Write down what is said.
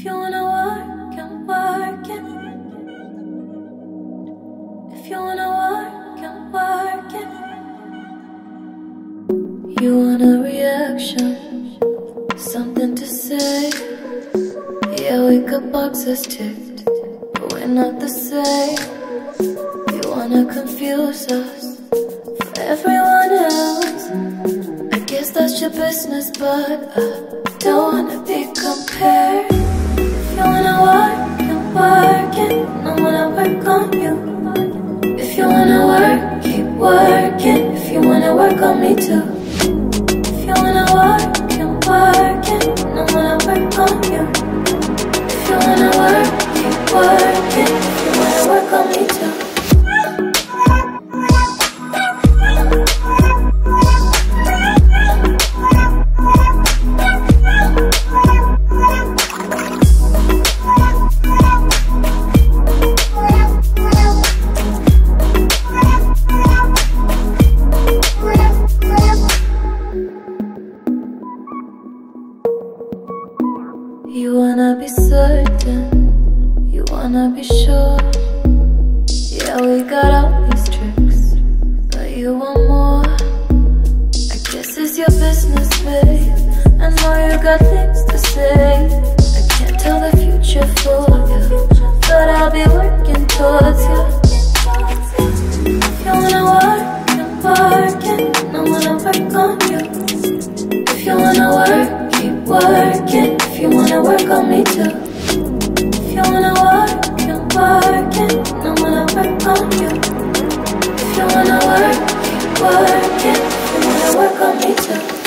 If you wanna work, I'm working. If you wanna work, I'm working. You want a reaction, something to say. Yeah, we got boxes ticked, but we're not the same. You wanna confuse us for everyone else. I guess that's your business, but I don't wanna be compared. If you wanna work, I'm working. I wanna work on you. If you wanna work, keep working. If you wanna work on me too. If you wanna work, I'm working. I wanna work on you. If you wanna work, keep working. If you wanna work on me too. You wanna be certain, you wanna be sure. Yeah, we got all these tricks, but you want more. I guess it's your business, babe. I know you got things to say. I can't tell the future for you, but I'll be working towards you. If you wanna work, I'm working. I wanna work on you. If you wanna work, keep working. If you wanna work on me too. If you wanna work, I'm working. I wanna work on you. If you wanna work, keep working. If you wanna work on me too.